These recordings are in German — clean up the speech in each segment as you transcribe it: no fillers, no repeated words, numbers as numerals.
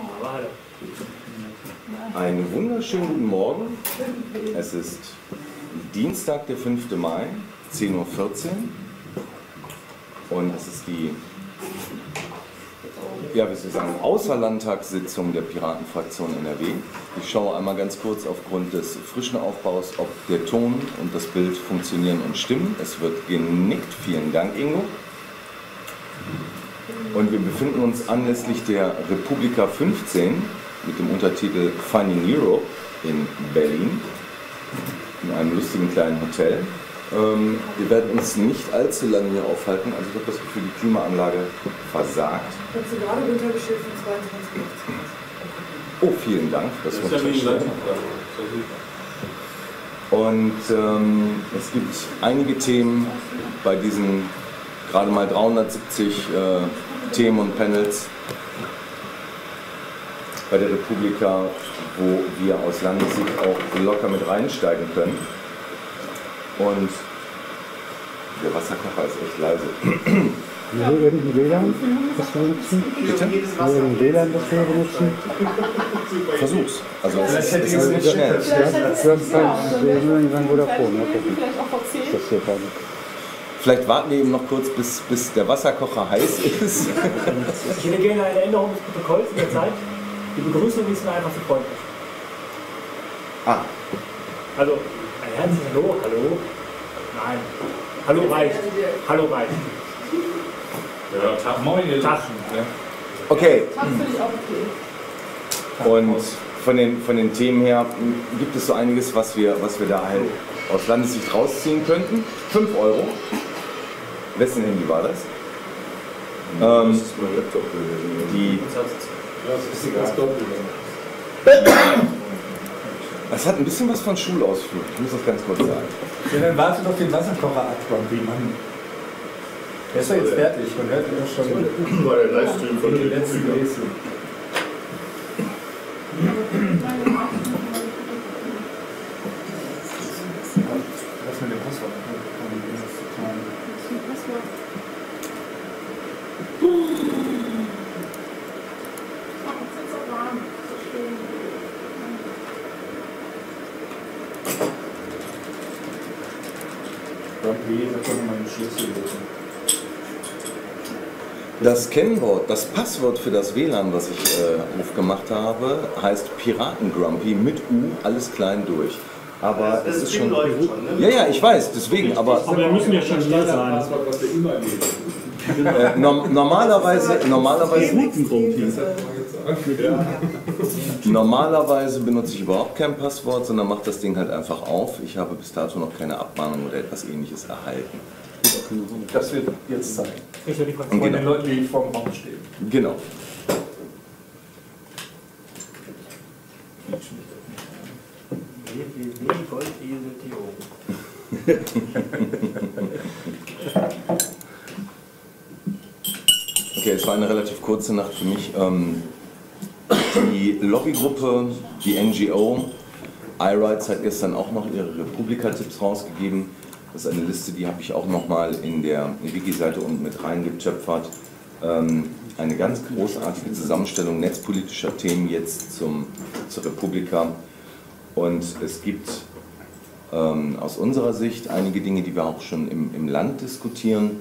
Einen wunderschönen guten Morgen. Es ist Dienstag, der 5. Mai, 10:14 Uhr. Und es ist die, ja, wie soll ich sagen, Außerlandtagssitzung der Piratenfraktion NRW. Ich schaue einmal ganz kurz aufgrund des frischen Aufbaus, ob der Ton und das Bild funktionieren und stimmen. Es wird genickt. Vielen Dank, Ingo. Und wir befinden uns anlässlich der Republika 15 mit dem Untertitel Finding Europe in Berlin in einem lustigen kleinen Hotel. Wir werden uns nicht allzu lange hier aufhalten, also ich habe das Gefühl, die Klimaanlage versagt. Hast du gerade runtergestellt von 22 Oh, vielen Dank. Das ist und es gibt einige Themen bei diesen gerade mal 370 Themen und Panels bei der Republika, wo wir aus Landessicht auch locker mit reinsteigen können. Und der Wasserkocher ist echt leise. Will irgendein WLAN, das wir benutzen? Bitte? Will irgendein WLAN, das wir benutzen? Versuch's. Also es ist nicht schnell. Wir haben irgendwann Vodafone, mal gucken. Das hier gerade. Vielleicht warten wir eben noch kurz, bis der Wasserkocher heiß ist. Ich hätte gerne eine Änderung des Protokolls in der Zeit. Die Begrüßung ist mir einfach zu freundlich. Ah. Also, ein herzliches Hallo, hallo. Nein. Hallo reicht. Hallo reicht. Ja, Tag, moin. Tag. Ja. Okay. Tag finde ich auch okay. Und von den Themen her gibt es so einiges, was wir da halt aus Landessicht rausziehen könnten. 5 €. Wessen Handy war das? Das ist mein Laptop. Das hat ein bisschen was von Schulausflug, ich muss das ganz kurz sagen. Ja, dann wartet auf den Wasserkocher ab, wie man. Der ist ja jetzt fertig, man hört ihn ja schon. War der Livestream von die letzten Gläschen. Was mit dem Passwort? Das Kennwort, das Passwort für das WLAN, was ich aufgemacht habe, heißt Piratengrumpy mit U, alles klein durch. Aber es ist schon. Ja, ja, ich weiß, deswegen, aber. Aber wir müssen ja schon hier sein. Normalerweise benutze ich überhaupt kein Passwort, sondern mache das Ding halt einfach auf. Ich habe bis dato noch keine Abmahnung oder etwas Ähnliches erhalten. Das wird jetzt sein. Ich will die Fraktion Von den Leuten, die vor dem Raum stehen. Genau. Okay, es war eine relativ kurze Nacht für mich. Die Lobbygruppe, die NGO, iRights hat gestern auch noch ihre Republika-Tipps rausgegeben. Das ist eine Liste, die habe ich auch nochmal in der Wiki-Seite unten mit reingetöpfert. Eine ganz großartige Zusammenstellung netzpolitischer Themen jetzt zur Republika. Und es gibt aus unserer Sicht einige Dinge, die wir auch schon im Land diskutieren,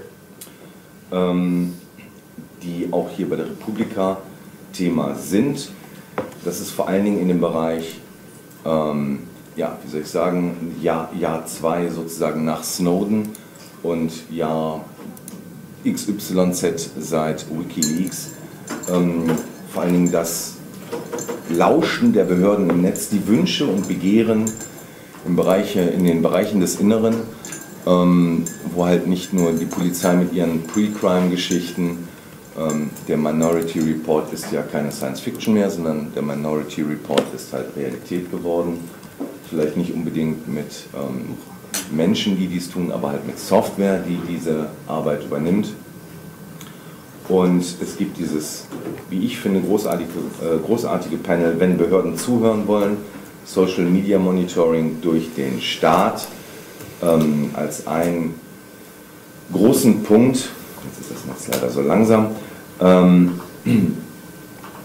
die auch hier bei der Republika Thema sind. Das ist vor allen Dingen in dem Bereich, ja, wie soll ich sagen, Jahr 2 sozusagen nach Snowden und Jahr XYZ seit Wikileaks. Vor allen Dingen das Lauschen der Behörden im Netz, die Wünsche und Begehren in den Bereichen des Inneren, wo halt nicht nur die Polizei mit ihren Pre-Crime-Geschichten, der Minority Report ist ja keine Science-Fiction mehr, sondern der Minority Report ist halt Realität geworden. Vielleicht nicht unbedingt mit Menschen, die dies tun, aber halt mit Software, die diese Arbeit übernimmt. Und es gibt dieses, wie ich finde, großartige Panel, wenn Behörden zuhören wollen, Social Media Monitoring durch den Staat als einen großen Punkt. Jetzt ist das Netz leider so langsam.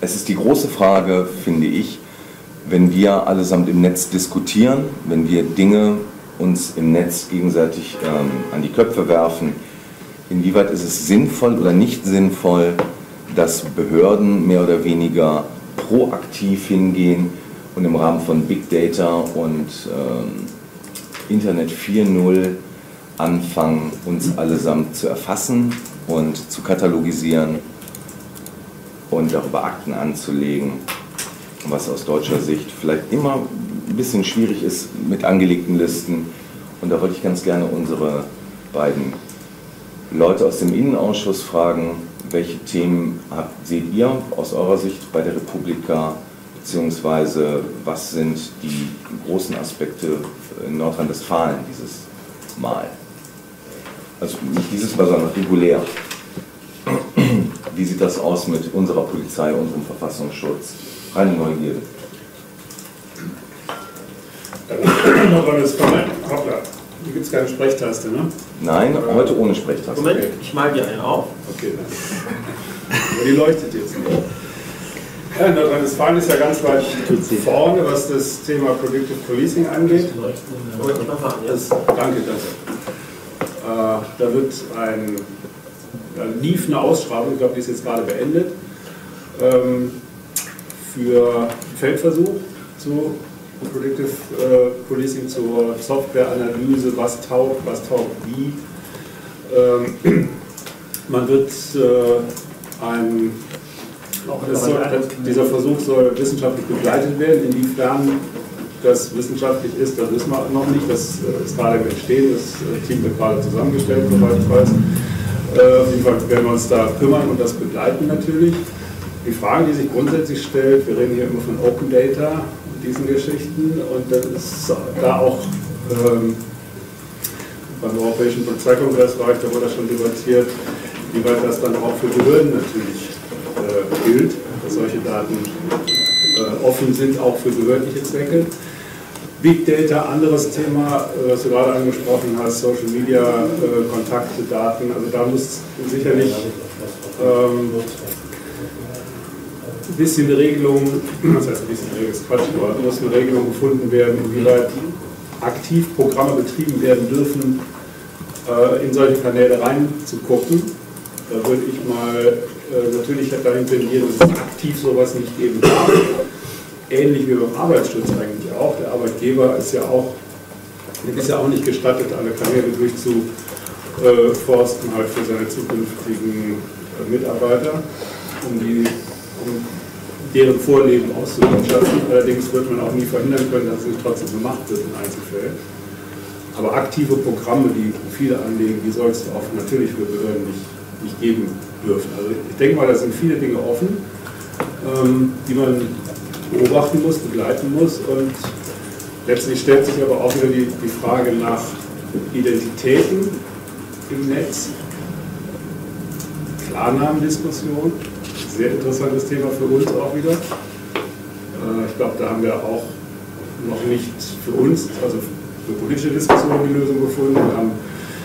es ist die große Frage, finde ich, wenn wir allesamt im Netz diskutieren, wenn wir Dinge uns im Netz gegenseitig an die Köpfe werfen, inwieweit ist es sinnvoll oder nicht sinnvoll, dass Behörden mehr oder weniger proaktiv hingehen und im Rahmen von Big Data und Internet 4.0 anfangen, uns allesamt zu erfassen und zu katalogisieren und darüber Akten anzulegen, was aus deutscher Sicht vielleicht immer ein bisschen schwierig ist mit angelegten Listen. Und da wollte ich ganz gerne unsere beiden Leute aus dem Innenausschuss fragen, welche Themen seht ihr aus eurer Sicht bei der Republika, beziehungsweise was sind die großen Aspekte in Nordrhein-Westfalen dieses Mal? Also nicht dieses Mal, sondern regulär. Wie sieht das aus mit unserer Polizei, unserem Verfassungsschutz? Reine Neugierde. Nordrhein-Westfalen, hoppla, hier gibt es keine Sprechtaste, ne? Nein, heute ohne Sprechtaste. Moment, ich mal dir einen auf. Okay, aber die leuchtet jetzt nicht. Ja, Nordrhein-Westfalen ist ja ganz weit vorne, was das Thema Predictive Policing angeht. Danke. Da wird da lief eine Ausschreibung, ich glaube, die ist jetzt gerade beendet, für Feldversuch zu Predictive Policing, zur Softwareanalyse, was taugt wie. Man wird dieser Versuch soll wissenschaftlich begleitet werden. Inwiefern das wissenschaftlich ist, das wissen wir noch nicht. Das ist gerade im Entstehen. Das Team wird gerade zusammengestellt, soweit ich weiß. Auf jeden Fall werden wir uns da kümmern und das begleiten natürlich. Die Frage, die sich grundsätzlich stellt, wir reden hier immer von Open Data und diesen Geschichten, und das ist da auch beim Europäischen Polizeikongressbereich, da wurde das schon debattiert, wie weit das dann auch für Behörden natürlich gilt, dass solche Daten offen sind, auch für behördliche Zwecke. Big Data, anderes Thema, was du gerade angesprochen hast, Social Media, Kontakte, Daten, also da muss sicherlich ein bisschen eine Regelung, das heißt ein bisschen Regelung ist Quatsch, aber muss eine Regelung gefunden werden, inwieweit aktiv Programme betrieben werden dürfen, in solche Kanäle reinzugucken. Da würde ich mal natürlich dahin tendieren, dass es aktiv sowas nicht geben darf. Ähnlich wie beim Arbeitsschutz eigentlich auch. Der Arbeitgeber ist ja auch nicht gestattet, alle Kanäle durchzuforsten halt für seine zukünftigen Mitarbeiter, um deren Vorleben auszukundschaften. Allerdings wird man auch nie verhindern können, dass es nicht trotzdem gemacht wird in Einzelfällen. Aber aktive Programme, die Profile anlegen, die soll es auch natürlich für Behörden nicht geben dürfen. Also ich denke mal, da sind viele Dinge offen, die man beobachten muss, begleiten muss, und letztlich stellt sich aber auch wieder die Frage nach Identitäten im Netz. Klarnamendiskussion, sehr interessantes Thema für uns auch wieder. Ich glaube, da haben wir auch noch nicht für uns, also für politische Diskussionen, die Lösung gefunden. Wir haben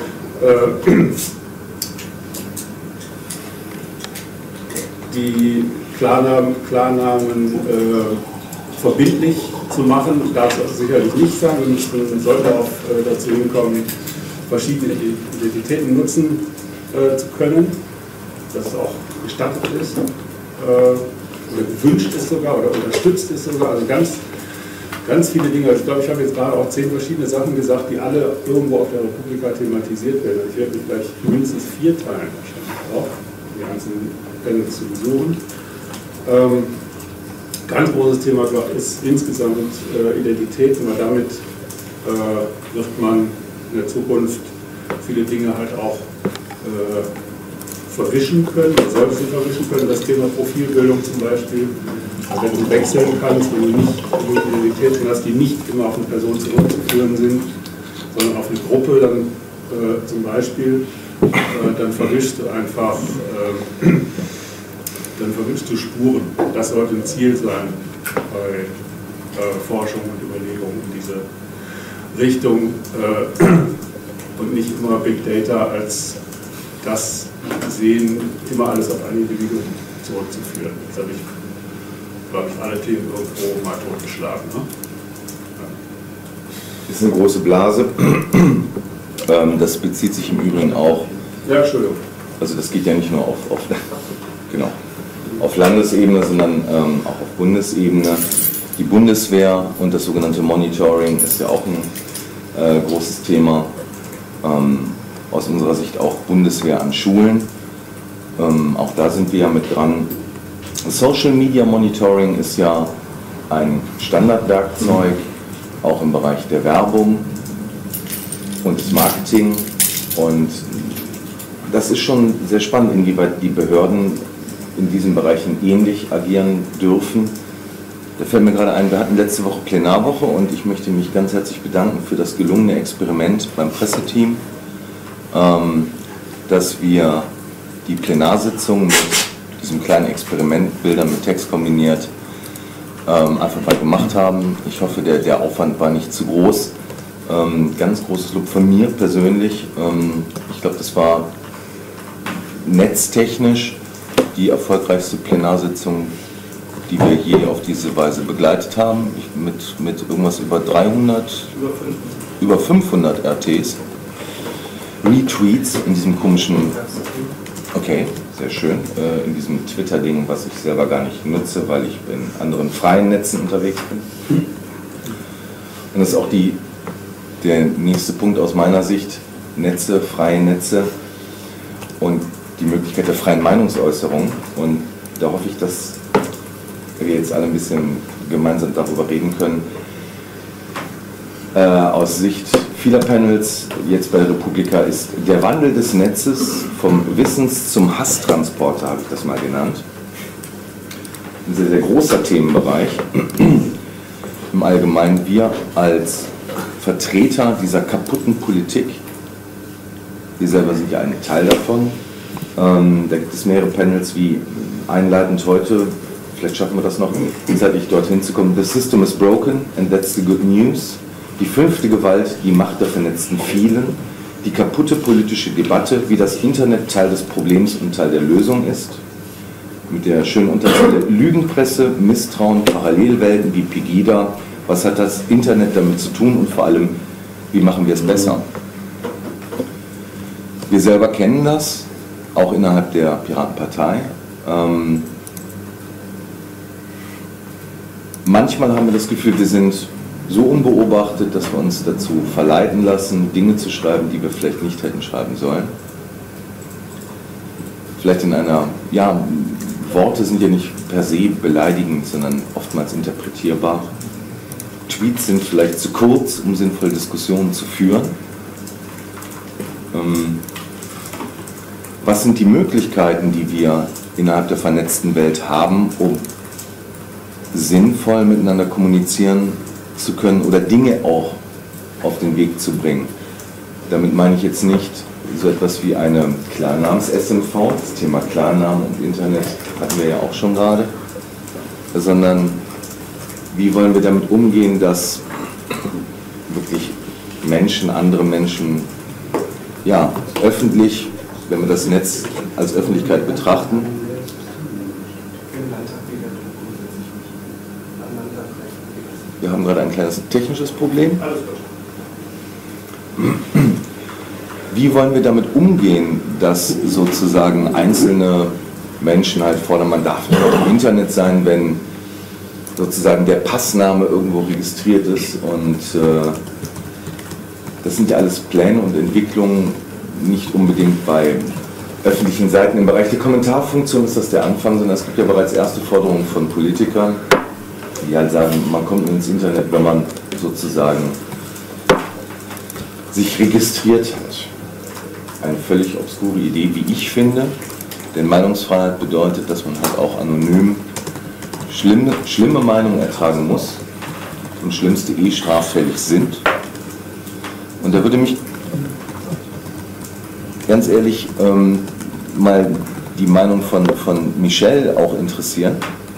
die Klarnamen verbindlich zu machen, darf es sicherlich nicht sein. Wir sollten auch dazu hinkommen, verschiedene Identitäten nutzen zu können, dass es auch gestattet ist oder gewünscht ist sogar oder unterstützt ist sogar. Also ganz viele Dinge. Also ich glaube, ich habe jetzt gerade auch 10 verschiedene Sachen gesagt, die alle irgendwo auf der Republika thematisiert werden. Ich werde mich gleich mindestens 4 teilen wahrscheinlich auch, die einzelnen Panels zu besuchen. Ganz großes Thema, glaube ich, ist insgesamt Identität, weil damit wird man in der Zukunft viele Dinge halt auch verwischen können, man sollte sie verwischen können, das Thema Profilbildung zum Beispiel. Also wenn du wechseln kannst, wenn du nicht Identitäten hast, die nicht immer auf eine Person zurückzuführen sind, sondern auf eine Gruppe, dann zum Beispiel, dann verwischst du einfach dann verwünschst du Spuren. Das sollte ein Ziel sein bei Forschung und Überlegungen in diese Richtung und nicht immer Big Data als das sehen, immer alles auf ein Individuum zurückzuführen. Das habe ich glaube ich, alle Themen irgendwo mal totgeschlagen. Ne? Ist eine große Blase. Das bezieht sich im Übrigen auch. Ja, Entschuldigung. Also das geht ja nicht nur auf Landesebene, sondern auch auf Bundesebene. Die Bundeswehr und das sogenannte Monitoring ist ja auch ein großes Thema. Aus unserer Sicht auch Bundeswehr an Schulen. Auch da sind wir ja mit dran. Social Media Monitoring ist ja ein Standardwerkzeug, auch im Bereich der Werbung und des Marketing. Und das ist schon sehr spannend, inwieweit die Behörden in diesen Bereichen ähnlich agieren dürfen. Da fällt mir gerade ein, wir hatten letzte Woche Plenarwoche und ich möchte mich ganz herzlich bedanken für das gelungene Experiment beim Presseteam, dass wir die Plenarsitzung mit diesem kleinen Experiment, Bilder mit Text kombiniert, einfach mal gemacht haben. Ich hoffe, der Aufwand war nicht zu groß. Ganz großes Lob von mir persönlich. Ich glaube, das war netztechnisch die erfolgreichste Plenarsitzung, die wir je auf diese Weise begleitet haben. Mit irgendwas über 300, über 500 RTs. Retweets in diesem komischen, okay, sehr schön, in diesem Twitter-Ding, was ich selber gar nicht nutze, weil ich in anderen freien Netzen unterwegs bin. Und das ist auch der nächste Punkt aus meiner Sicht, Netze, freie Netze und die Möglichkeit der freien Meinungsäußerung. Und da hoffe ich, dass wir jetzt alle ein bisschen gemeinsam darüber reden können. Aus Sicht vieler Panels jetzt bei der Republika ist der Wandel des Netzes vom Wissens- zum Hasstransporter, habe ich das mal genannt. Ein sehr, sehr großer Themenbereich. Im Allgemeinen wir als Vertreter dieser kaputten Politik, wir selber sind ja ein Teil davon. Da gibt es mehrere Panels wie einleitend heute, vielleicht schaffen wir das noch, zeitig dorthin zu kommen. The system is broken and that's the good news. Die 5. Gewalt, die Macht der vernetzten Vielen, die kaputte politische Debatte, wie das Internet Teil des Problems und Teil der Lösung ist, mit der schönen Unterzeile Lügenpresse, Misstrauen, Parallelwelten wie Pegida, was hat das Internet damit zu tun und vor allem, wie machen wir es besser? Wir selber kennen das, auch innerhalb der Piratenpartei. Manchmal haben wir das Gefühl, wir sind so unbeobachtet, dass wir uns dazu verleiten lassen, Dinge zu schreiben, die wir vielleicht nicht hätten schreiben sollen. Vielleicht in einer, ja, Worte sind ja nicht per se beleidigend, sondern oftmals interpretierbar. Tweets sind vielleicht zu kurz, um sinnvolle Diskussionen zu führen. Was sind die Möglichkeiten, die wir innerhalb der vernetzten Welt haben, um sinnvoll miteinander kommunizieren zu können oder Dinge auch auf den Weg zu bringen? Damit meine ich jetzt nicht so etwas wie eine Klarnamens-SMV, das Thema Klarnamen und Internet hatten wir ja auch schon gerade, sondern wie wollen wir damit umgehen, dass wirklich Menschen, andere Menschen, ja, öffentlich, wenn wir das Netz als Öffentlichkeit betrachten, wir haben gerade ein kleines technisches Problem. Wie wollen wir damit umgehen, dass sozusagen einzelne Menschen halt fordern, man darf nicht auf dem Internet sein, wenn sozusagen der Passname irgendwo registriert ist, und das sind ja alles Pläne und Entwicklungen, nicht unbedingt bei öffentlichen Seiten. Im Bereich der Kommentarfunktion ist das der Anfang, sondern es gibt ja bereits erste Forderungen von Politikern, die halt sagen, man kommt ins Internet, wenn man sozusagen sich registriert hat. Eine völlig obskure Idee, wie ich finde, denn Meinungsfreiheit bedeutet, dass man halt auch anonym schlimme Meinungen ertragen muss und schlimmste straffällig sind. Und da würde mich ganz ehrlich mal die Meinung von Michel auch interessieren.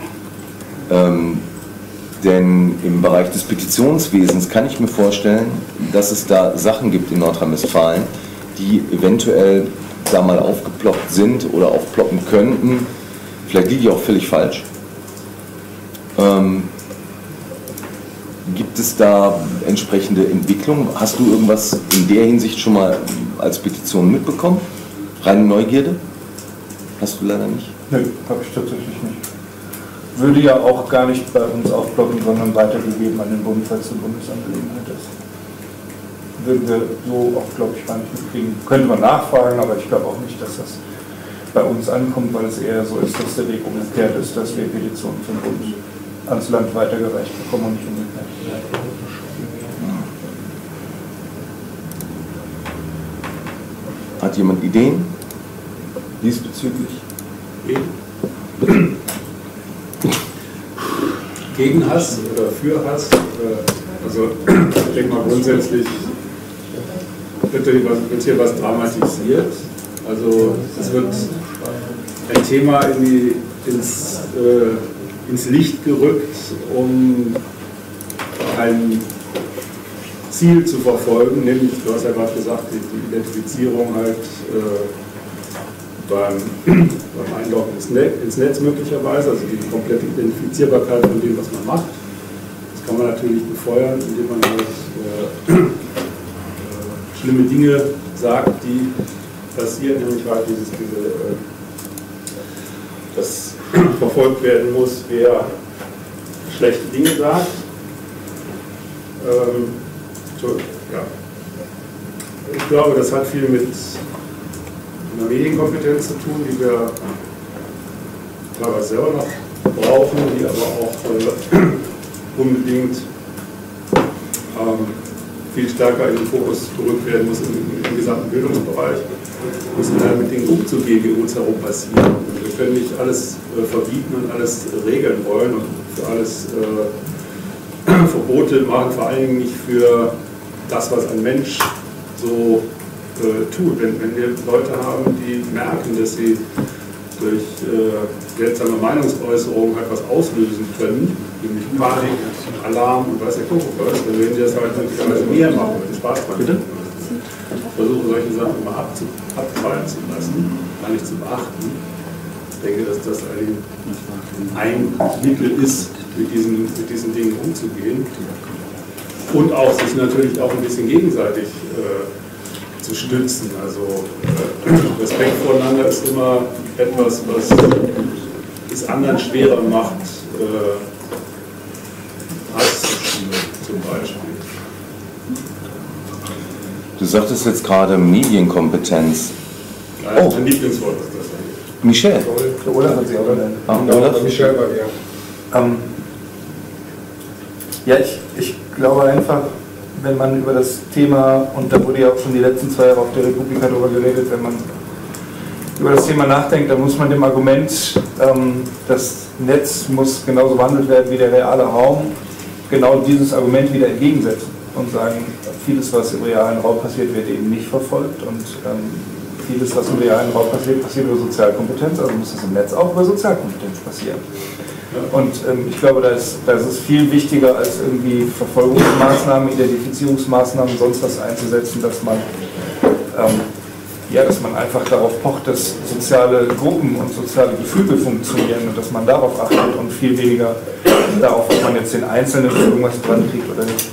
Denn im Bereich des Petitionswesens kann ich mir vorstellen, dass es da Sachen gibt in Nordrhein-Westfalen, die eventuell da mal aufgeploppt sind oder aufploppen könnten. Vielleicht liege ich auch völlig falsch. Gibt es da entsprechende Entwicklungen? Hast du irgendwas in der Hinsicht schon mal als Petition mitbekommen? Reine Neugierde? Hast du leider nicht? Nö, habe ich tatsächlich nicht. Würde ja auch gar nicht bei uns aufploppen, sondern weitergegeben an den Bund, falls es eine Bundesangelegenheit ist. Würden wir so auch, glaube ich, gar nicht mitkriegen. Könnte man nachfragen, aber ich glaube auch nicht, dass das bei uns ankommt, weil es eher so ist, dass der Weg umgekehrt ist, dass wir Petitionen vom Bund ans Land weitergereicht bekommen und nicht umgekehrt. Hat jemand Ideen diesbezüglich? Gegen Hass oder für Hass? Also ich denke mal grundsätzlich wird hier was dramatisiert. Also es wird ein Thema ins Licht gerückt, um ein Ziel zu verfolgen, nämlich, du hast ja gerade gesagt, die Identifizierung halt beim Einloggen ins Netz möglicherweise, also die komplette Identifizierbarkeit von dem, was man macht. Das kann man natürlich befeuern, indem man halt schlimme Dinge sagt, die passieren, nämlich halt dass verfolgt werden muss, wer schlechte Dinge sagt. Ja. Ich glaube, das hat viel mit einer Medienkompetenz zu tun, die wir teilweise selber noch brauchen, die aber auch unbedingt viel stärker in den Fokus gerückt werden muss im gesamten Bildungsbereich, mit Dingen umzugehen, die um uns herum passieren. Wir können nicht alles verbieten und alles regeln wollen und für alles Verbote machen, vor allen Dingen nicht für das, was ein Mensch so tut. Wenn wir Leute haben, die merken, dass sie durch seltsame Meinungsäußerungen halt was auslösen können, nämlich Panik, Alarm und weiß der Kuckuck was, dann werden die das halt möglicherweise mehr machen, weil sie Spaß machen. Versuchen solche Sachen immer abfallen zu lassen, gar nicht zu beachten. Ich denke, dass das ein Mittel ist, mit diesen Dingen umzugehen und auch sich natürlich auch ein bisschen gegenseitig zu stützen. Also Respekt voreinander ist immer etwas, was es anderen schwerer macht, Hass zu schieben, zum Beispiel. Du sagtest jetzt gerade Medienkompetenz. Ja, mein Lieblingswort ist das eigentlich. Michel. Der Olaf hat sich auch genannt. Olaf? Michel war hier. Ja, ich glaube einfach, wenn man über das Thema, und da wurde ja auch schon die letzten 2 Jahre auf der Republika darüber geredet, wenn man über das Thema nachdenkt, dann muss man dem Argument, das Netz muss genauso behandelt werden wie der reale Raum, genau dieses Argument wieder entgegensetzen und sagen, vieles, was im realen Raum passiert, wird eben nicht verfolgt und vieles, was im realen Raum passiert, passiert über Sozialkompetenz, also muss es im Netz auch über Sozialkompetenz passieren. Und ich glaube, da ist es viel wichtiger, als irgendwie Verfolgungsmaßnahmen, Identifizierungsmaßnahmen, sonst was einzusetzen, dass man einfach darauf pocht, dass soziale Gruppen und soziale Gefüge funktionieren und dass man darauf achtet und viel weniger darauf, ob man jetzt den Einzelnen irgendwas dran kriegt oder nicht.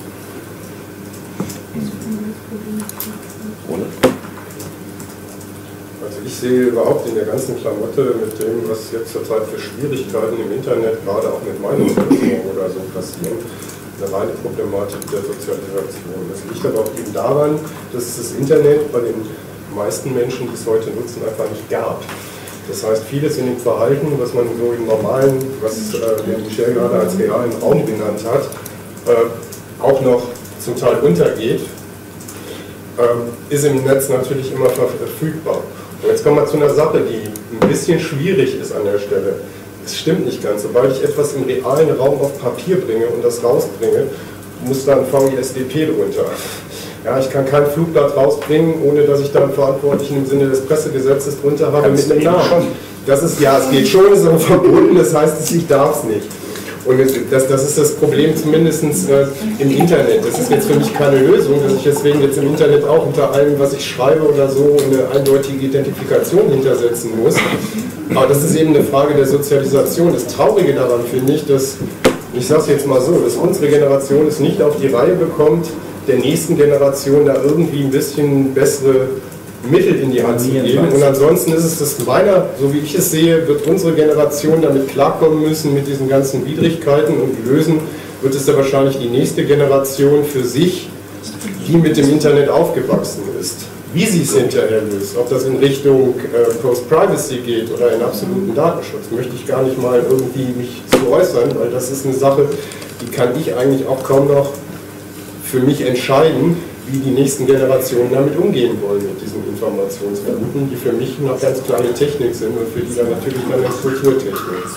Ich sehe überhaupt in der ganzen Klamotte mit dem, was jetzt zurzeit für Schwierigkeiten im Internet, gerade auch mit Meinungsäußerungen oder so passieren, eine reine Problematik der Sozialisation. Das liegt aber auch eben daran, dass es das Internet bei den meisten Menschen, die es heute nutzen, einfach nicht gab. Das heißt, vieles in dem Verhalten, was man so im normalen, was der Michel gerade als realen Raum genannt hat, auch noch zum Teil untergeht, ist im Netz natürlich immer verfügbar. Und jetzt kommen wir zu einer Sache, die ein bisschen schwierig ist an der Stelle. Es stimmt nicht ganz. Sobald ich etwas im realen Raum auf Papier bringe und das rausbringe, muss da ein VISDP drunter. Ja, ich kann kein Flugblatt rausbringen, ohne dass ich dann Verantwortlichen im Sinne des Pressegesetzes drunter habe mit einem Namen. Das ist, ja, es geht schon, ist aber verboten, das heißt, ich darf es nicht. Und das ist das Problem zumindest im Internet. Das ist jetzt für mich keine Lösung, dass ich deswegen jetzt im Internet auch unter allem, was ich schreibe oder so, eine eindeutige Identifikation hintersetzen muss. Aber das ist eben eine Frage der Sozialisation. Das Traurige daran finde ich, dass, ich sage es jetzt mal so, dass unsere Generation es nicht auf die Reihe bekommt, der nächsten Generation da irgendwie ein bisschen bessere Mittel in die Hand zu geben. Und ansonsten ist es das meiner, so wie ich es sehe, wird unsere Generation damit klarkommen müssen mit diesen ganzen Widrigkeiten, und lösen wird es da wahrscheinlich die nächste Generation für sich, die mit dem Internet aufgewachsen ist. Wie sie es hinterher löst, ob das in Richtung Post-Privacy geht oder in absoluten Datenschutz, möchte ich gar nicht mal irgendwie mich zu äußern, weil das ist eine Sache, die kann ich eigentlich auch kaum noch für mich entscheiden, wie die nächsten Generationen damit umgehen wollen, mit diesen Informationsfluten, die für mich noch ganz kleine Technik sind und für die dann natürlich eine Kulturtechnik.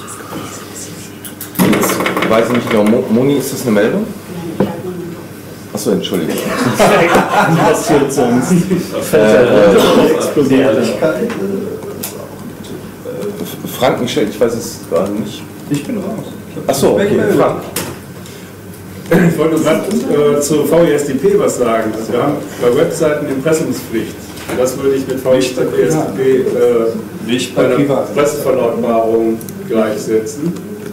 Jetzt weiß ich nicht genau, Moni, ist das eine Meldung? Achso, Entschuldigung. Was passiert sonst? Frankenstedt, ich weiß es gerade nicht. Ich bin raus. Achso, okay, Frank. Ich wollte gerade zu VISDP was sagen. Also wir haben bei Webseiten Impressumspflicht. Und das würde ich mit VISDP bei einer Presseverlautbarung gleichsetzen.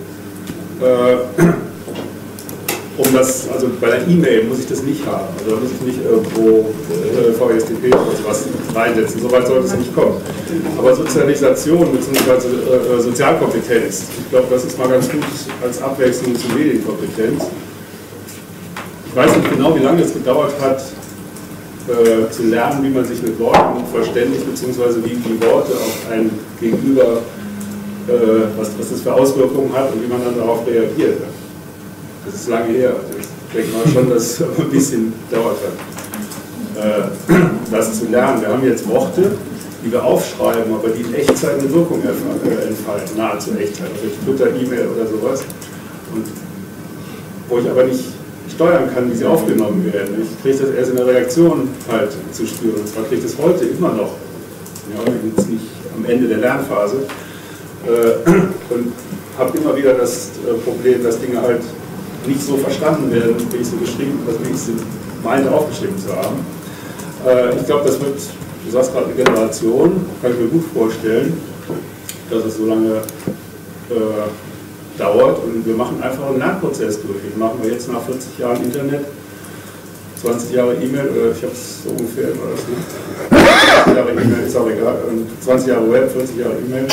Um das, also bei der E-Mail muss ich das nicht haben. Also da muss ich nicht irgendwo VISDP oder sowas reinsetzen. So weit sollte es nicht kommen. Aber Sozialisation bzw. Sozialkompetenz, ich glaube, das ist mal ganz gut als Abwechslung zu Medienkompetenz. Ich weiß nicht genau, wie lange es gedauert hat, zu lernen, wie man sich mit Worten verständigt, beziehungsweise wie die Worte auf ein Gegenüber, was das für Auswirkungen hat und wie man dann darauf reagiert. Das ist lange her. Ich denke mal schon, dass es ein bisschen gedauert hat, das zu lernen. Wir haben jetzt Worte, die wir aufschreiben, aber die in Echtzeit eine Wirkung entfalten, nahezu Echtzeit, durch Twitter, E-Mail oder sowas. Und wo ich aber nicht steuern kann, wie sie aufgenommen werden. Ich kriege das erst in der Reaktion halt zu spüren. Und zwar kriege ich das heute immer noch, ja, jetzt nicht am Ende der Lernphase, und habe immer wieder das Problem, dass Dinge halt nicht so verstanden werden, wie ich sie geschrieben, wie ich sie meinte, aufgeschrieben zu haben. Ich glaube, das wird, du sagst gerade eine Generation, kann ich mir gut vorstellen, dass es so lange dauert, und wir machen einfach einen Lernprozess durch. Den machen wir jetzt nach 40 Jahren Internet, 20 Jahre E-Mail, oder ich habe es so ungefähr, oder das nicht. 20 Jahre E-Mail ist auch egal, 20 Jahre Web, 40 Jahre E-Mail.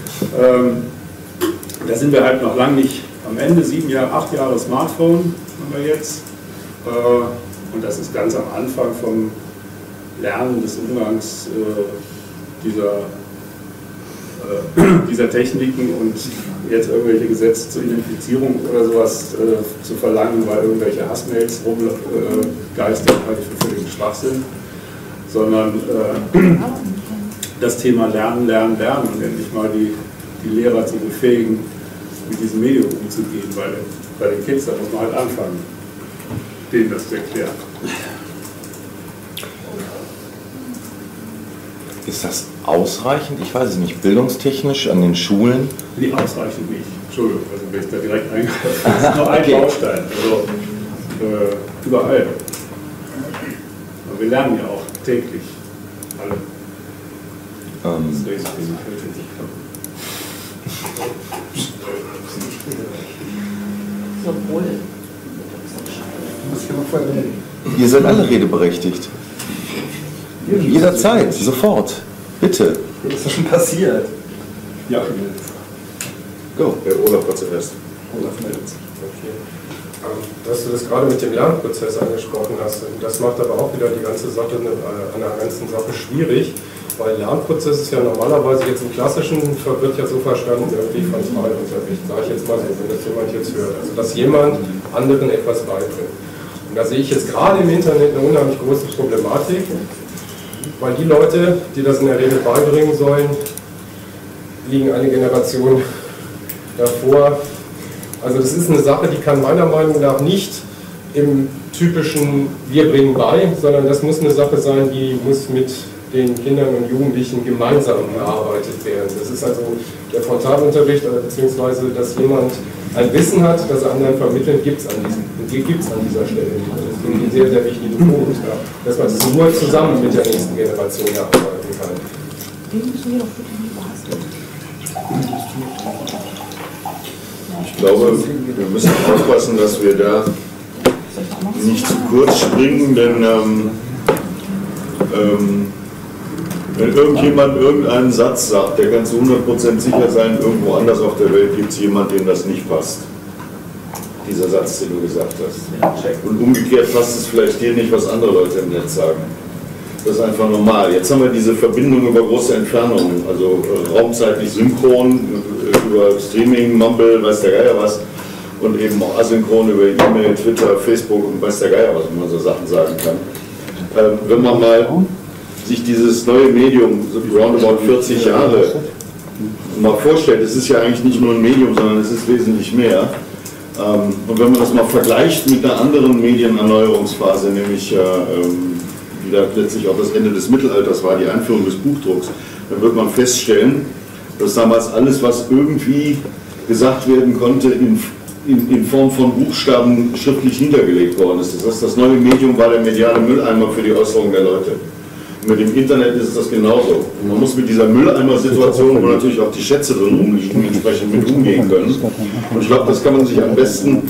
Da sind wir halt noch lange nicht am Ende. 7 Jahre, 8 Jahre Smartphone haben wir jetzt, und das ist ganz am Anfang vom Lernen des Umgangs dieser Techniken, und jetzt irgendwelche Gesetze zur Identifizierung oder sowas zu verlangen, weil irgendwelche Hassmails rumgeistern, halte ich für völligen Schwachsinn, sondern das Thema Lernen, Lernen, Lernen, und endlich mal die Lehrer zu befähigen, mit diesem Medium umzugehen, weil bei den Kids, da muss man halt anfangen, denen das zu erklären. Ist das ausreichend? Ich weiß es nicht. Bildungstechnisch an den Schulen? Nee, ausreichend nicht. Entschuldigung, also wenn ich da direkt eingreife. Das ist nur ein Baustein, also überall. Aber wir lernen ja auch täglich alle. Das lese ich nicht. Ihr seid alle redeberechtigt. Jederzeit, sofort. Bitte. Das ist doch schon passiert. Ja, Go. Der Olaf war zuerst. Olaf meldet sich. Okay. Dass du das gerade mit dem Lernprozess angesprochen hast, das macht aber auch wieder die ganze Sache an der ganzen Sache schwierig, weil Lernprozess ist ja normalerweise jetzt im Klassischen, wird ja so verstanden, irgendwie Frontalunterricht, sage ich jetzt mal so, wenn das jemand jetzt hört. Also dass jemand anderen etwas beibringt. Und da sehe ich jetzt gerade im Internet eine unheimlich große Problematik, weil die Leute, die das in der Regel beibringen sollen, liegen eine Generation davor. Also das ist eine Sache, die kann meiner Meinung nach nicht im typischen Wir bringen bei, sondern das muss eine Sache sein, die muss mit den Kindern und Jugendlichen gemeinsam erarbeitet werden. Das ist also der Frontalunterricht, beziehungsweise dass jemand ein Wissen hat, das er anderen vermitteln, gibt es an dieser Stelle nicht. Das ist ein sehr, sehr wichtiger Punkt, ja, dass man das nur zusammen mit der nächsten Generation erarbeiten kann. Ich glaube, wir müssen aufpassen, dass wir da nicht zu kurz springen, denn wenn irgendjemand irgendeinen Satz sagt, der kann zu 100% sicher sein, irgendwo anders auf der Welt gibt es jemanden, dem das nicht passt. Dieser Satz, den du gesagt hast. Und umgekehrt passt es vielleicht dir nicht, was andere Leute im Netz sagen. Das ist einfach normal. Jetzt haben wir diese Verbindung über große Entfernungen, also raumzeitlich synchron, über Streaming, Mumble, weiß der Geier was, und eben auch asynchron über E-Mail, Twitter, Facebook und weiß der Geier was, wenn man so Sachen sagen kann. Wenn man mal sich dieses neue Medium, so roundabout 40 Jahre, mal vorstellt, es ist ja eigentlich nicht nur ein Medium, sondern es ist wesentlich mehr. Und wenn man das mal vergleicht mit einer anderen Medienerneuerungsphase, nämlich die da letztlich auch das Ende des Mittelalters war, die Einführung des Buchdrucks, dann wird man feststellen, dass damals alles, was irgendwie gesagt werden konnte, in Form von Buchstaben schriftlich niedergelegt worden ist. Das heißt, das neue Medium war der mediale Mülleimer für die Äußerung der Leute. Und mit dem Internet ist das genauso. Und man muss mit dieser Mülleimer-Situation, wo natürlich auch die Schätze drin rumliegen, entsprechend mit umgehen können. Und ich glaube, das kann man sich am besten,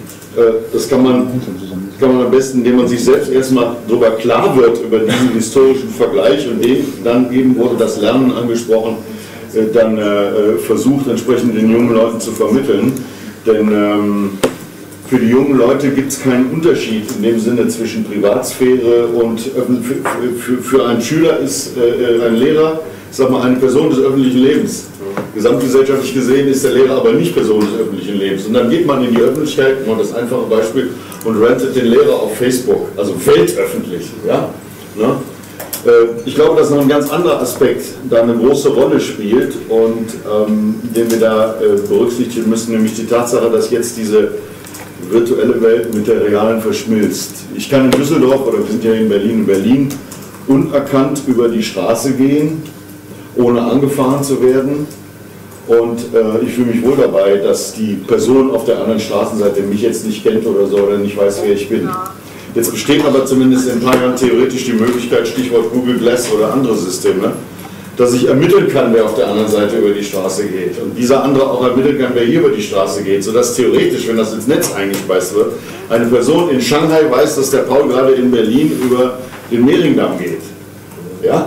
am besten, indem man sich selbst erstmal darüber klar wird, über diesen historischen Vergleich, und dann eben wurde das Lernen angesprochen, dann versucht, entsprechend den jungen Leuten zu vermitteln. Denn für die jungen Leute gibt es keinen Unterschied in dem Sinne zwischen Privatsphäre und für einen Schüler ist ein Lehrer, ich sag mal, eine Person des öffentlichen Lebens. Gesamtgesellschaftlich gesehen ist der Lehrer aber nicht Person des öffentlichen Lebens. Und dann geht man in die Öffentlichkeit, nur das einfache Beispiel, und rantet den Lehrer auf Facebook, also weltöffentlich. Ja? Ne? Ich glaube, dass noch ein ganz anderer Aspekt da eine große Rolle spielt und den wir da berücksichtigen müssen, nämlich die Tatsache, dass jetzt diese virtuelle Welt mit der realen verschmilzt. Ich kann in Düsseldorf, oder wir sind ja in Berlin, unerkannt über die Straße gehen, ohne angefahren zu werden. Und ich fühle mich wohl dabei, dass die Person auf der anderen Straßenseite mich jetzt nicht kennt oder so, oder nicht weiß, wer ich bin. Jetzt besteht aber zumindest in ein paar Jahren theoretisch die Möglichkeit, Stichwort Google Glass oder andere Systeme, dass ich ermitteln kann, wer auf der anderen Seite über die Straße geht. Und dieser andere auch ermitteln kann, wer hier über die Straße geht, sodass theoretisch, wenn das ins Netz eingespeist wird, eine Person in Shanghai weiß, dass der Paul gerade in Berlin über den Mehringdamm geht. Ja?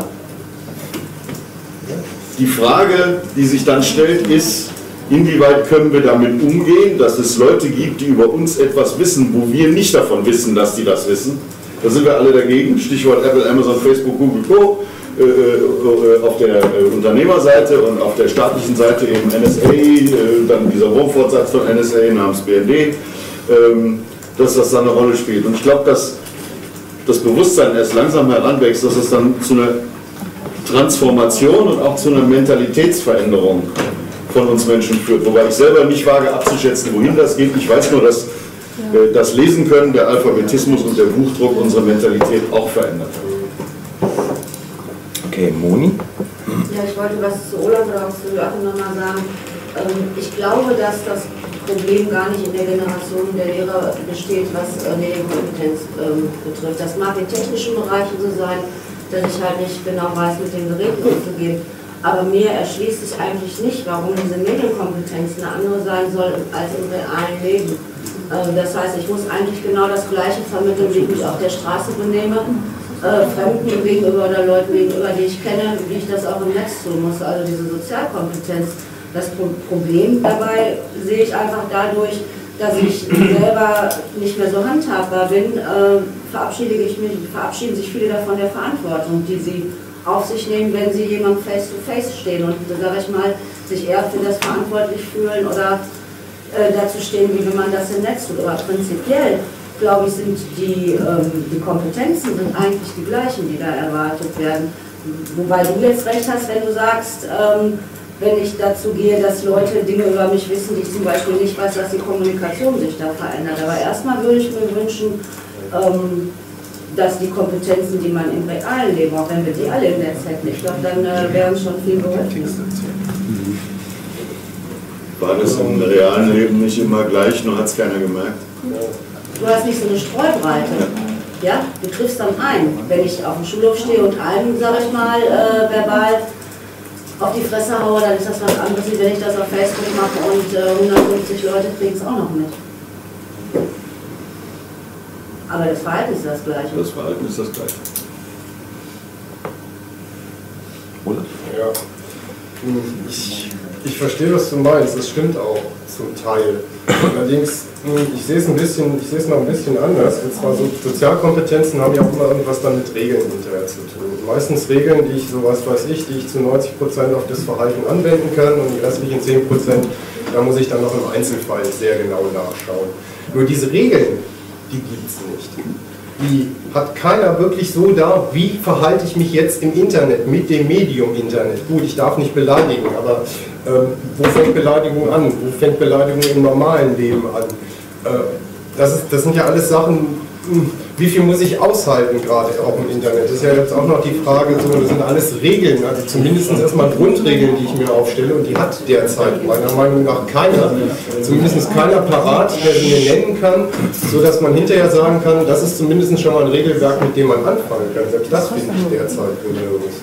Die Frage, die sich dann stellt, ist, inwieweit können wir damit umgehen, dass es Leute gibt, die über uns etwas wissen, wo wir nicht davon wissen, dass die das wissen. Da sind wir alle dagegen. Stichwort Apple, Amazon, Facebook, Google, Co. Auf der Unternehmerseite und auf der staatlichen Seite eben NSA, dann dieser Wurmfortsatz von NSA namens BND, dass das dann eine Rolle spielt. Und ich glaube, dass das Bewusstsein erst langsam heranwächst, dass es dann zu einer Transformation und auch zu einer Mentalitätsveränderung von uns Menschen führt. Wobei ich selber nicht wage abzuschätzen, wohin das geht. Ich weiß nur, dass das Lesen können, der Alphabetismus und der Buchdruck unsere Mentalität auch verändert hat. Okay, Moni? Ja, ich wollte was zu Olaf oder auch zu Joachim nochmal sagen. Ich glaube, dass das Problem gar nicht in der Generation der Lehrer besteht, was Medienkompetenz betrifft. Das mag in technischen Bereichen so sein, dass ich halt nicht genau weiß, mit den Geräten umzugehen. Aber mir erschließt sich eigentlich nicht, warum diese Medienkompetenz eine andere sein soll als im realen Leben. Das heißt, ich muss eigentlich genau das Gleiche vermitteln, wie ich mich auf der Straße benehme, Fremden gegenüber oder Leuten gegenüber, die ich kenne, wie ich das auch im Netz tun muss. Also diese Sozialkompetenz. Das Problem dabei sehe ich einfach dadurch, dass ich selber nicht mehr so handhabbar bin, verabschieden sich viele davon der Verantwortung, die sie auf sich nehmen, wenn sie jemandem face-to-face stehen und, sage ich mal, sich eher für das verantwortlich fühlen oder dazu stehen, wie wenn man das im Netz tut. Aber prinzipiell, glaube ich, sind die Kompetenzen sind eigentlich die gleichen, die da erwartet werden. Wobei du jetzt recht hast, wenn du sagst, wenn ich dazu gehe, dass Leute Dinge über mich wissen, die ich zum Beispiel nicht weiß, dass die Kommunikation sich da verändert. Aber erstmal würde ich mir wünschen, dass die Kompetenzen, die man im realen Leben, auch wenn wir die alle im Netz hätten, ich glaube, dann wären schon viel geholfen. War das im realen Leben nicht immer gleich, nur hat es keiner gemerkt? Du hast nicht so eine Streubreite. Ja? Du triffst dann ein. Wenn ich auf dem Schulhof stehe und einen, sag ich mal, verbal auf die Fresse haue, dann ist das was anderes, wie wenn ich das auf Facebook mache und 150 Leute kriegen es auch noch mit. Aber das Verhalten ist das gleiche. Das Verhalten ist das gleiche. Oder? Ja. Ich verstehe, was du meinst, das stimmt auch zum Teil. Allerdings, ich sehe es noch ein bisschen anders. Und zwar so Sozialkompetenzen haben ja auch immer irgendwas dann mit Regeln hinterher zu tun. Meistens Regeln, die ich so die ich zu 90% auf das Verhalten anwenden kann und die restlichen 10%, da muss ich dann noch im Einzelfall sehr genau nachschauen. Nur diese Regeln, die gibt es nicht. Die hat keiner wirklich so da, wie verhalte ich mich jetzt im Internet, mit dem Medium Internet. Gut, ich darf nicht beleidigen, aber wo fängt Beleidigung an? Wo fängt Beleidigung im normalen Leben an? Das sind ja alles Sachen, wie viel muss ich aushalten, gerade auch im Internet? Das ist ja jetzt auch noch die Frage, so, das sind alles Regeln, also zumindest erstmal Grundregeln, die ich mir aufstelle, und die hat derzeit meiner Meinung nach keiner, zumindest keiner parat, der sie mir nennen kann, sodass man hinterher sagen kann, das ist zumindest schon mal ein Regelwerk, mit dem man anfangen kann. Selbst das finde ich derzeit nirgends.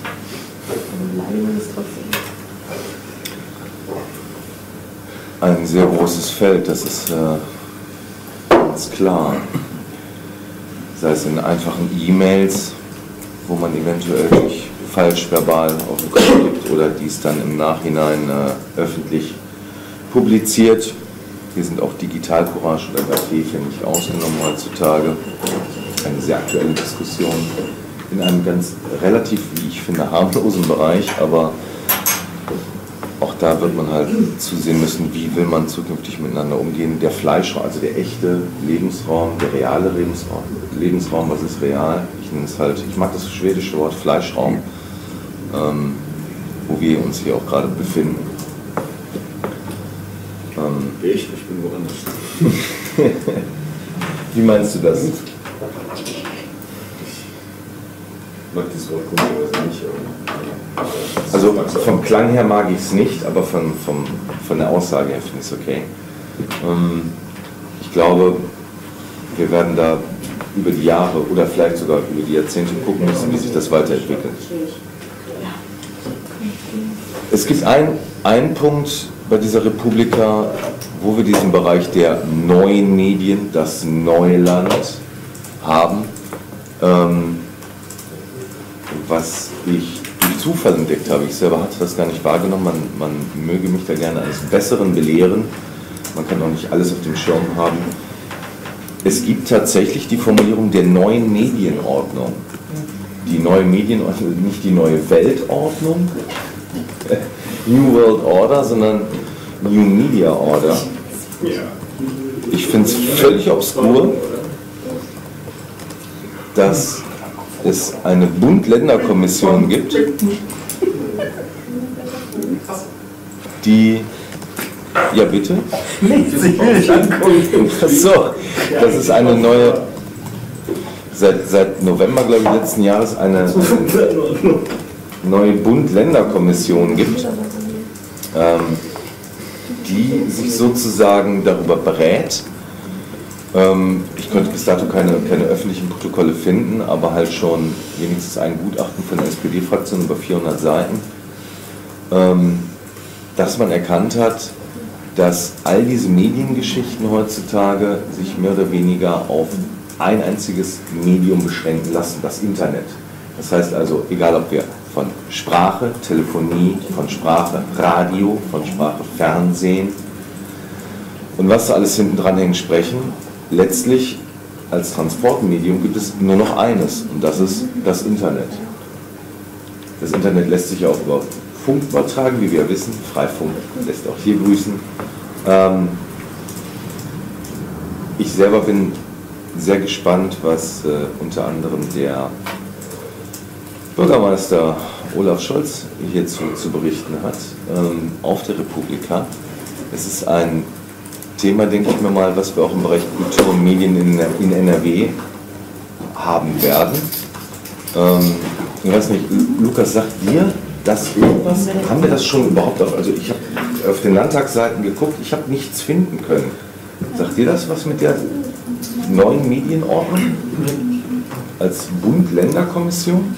Ein sehr großes Feld, das ist ganz klar. Sei es in einfachen E-Mails, wo man eventuell sich falsch verbal auf den Kopf gibt oder dies dann im Nachhinein öffentlich publiziert. Hier sind auch Digitalcourage oder Gafefe nicht ausgenommen heutzutage. Eine sehr aktuelle Diskussion in einem ganz relativ, wie ich finde, harmlosen Bereich, aber auch da wird man halt zusehen müssen, wie will man zukünftig miteinander umgehen. Der Fleischraum, also der echte Lebensraum, der reale Lebensraum, was ist real? Ich nenne es halt, ich mag das schwedische Wort Fleischraum, wo wir uns hier auch gerade befinden. Ich bin woanders. Wie meinst du das? Ich mag dieses Wort komischerweise nicht. Also vom Klang her mag ich es nicht, aber von der Aussage her finde ich es okay. Ich glaube, wir werden da über die Jahre oder vielleicht sogar über die Jahrzehnte gucken müssen, wie sich das weiterentwickelt. Es gibt einen Punkt bei dieser Republika, wo wir diesen Bereich der neuen Medien, das Neuland haben, was ich durch Zufall entdeckt habe. Ich selber hatte das gar nicht wahrgenommen. Man möge mich da gerne eines Besseren belehren. Man kann auch nicht alles auf dem Schirm haben. Es gibt tatsächlich die Formulierung der neuen Medienordnung. Die neue Medienordnung, nicht die neue Weltordnung, New World Order, sondern New Media Order. Ich finde es völlig obskur, dass es eine Bund-Länder-Kommission gibt, die, ja bitte? So, das ist eine neue, seit November, glaube ich, letzten Jahres eine neue Bund-Länder-Kommission gibt, die sich sozusagen darüber berät. Ich konnte bis dato keine öffentlichen Protokolle finden, aber halt schon wenigstens ein Gutachten von der SPD-Fraktion über 400 Seiten, dass man erkannt hat, dass all diese Mediengeschichten heutzutage sich mehr oder weniger auf ein einziges Medium beschränken lassen, das Internet. Das heißt also, egal ob wir von Sprache, Telefonie, von Sprache, Radio, von Sprache, Fernsehen und was da alles hinten dran hängt, sprechen, letztlich als Transportmedium gibt es nur noch eines, und das ist das Internet. Das Internet lässt sich auch über Funk übertragen, wie wir wissen. Freifunk lässt auch hier grüßen. Ich selber bin sehr gespannt, was unter anderem der Bürgermeister Olaf Scholz hierzu zu berichten hat, auf der Republika. Es ist ein Thema, denke ich mir mal, was wir auch im Bereich Kultur und Medien in NRW haben werden. Ich weiß nicht, Lukas, sagt dir das irgendwas? Haben wir das schon überhaupt auf? Also ich habe auf den Landtagsseiten geguckt, ich habe nichts finden können. Sagt ihr das was mit der neuen Medienordnung als Bund-Länder-Kommission?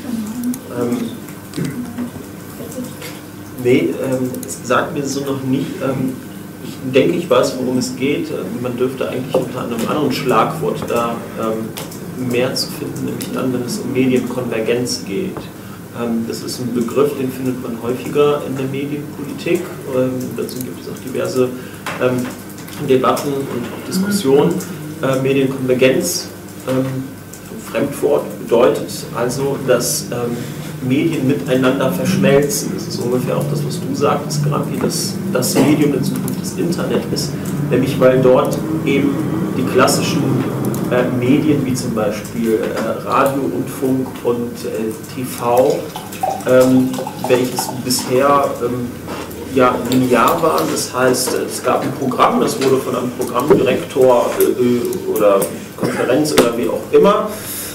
Nee, sagt mir so noch nicht. Ich denke, ich weiß, worum es geht. Man dürfte eigentlich unter einem anderen Schlagwort da mehr zu finden, nämlich dann, wenn es um Medienkonvergenz geht. Das ist ein Begriff, den findet man häufiger in der Medienpolitik. Dazu gibt es auch diverse Debatten und auch Diskussionen. Medienkonvergenz, Fremdwort, bedeutet also, dass Medien miteinander verschmelzen. Das ist ungefähr auch das, was du sagtest, Grampi, dass das Medium der Zukunft das Internet ist. Nämlich weil dort eben die klassischen Medien wie zum Beispiel Radio, Rundfunk und TV, welches bisher ja, linear war. Das heißt, es gab ein Programm, das wurde von einem Programmdirektor oder Konferenz oder wie auch immer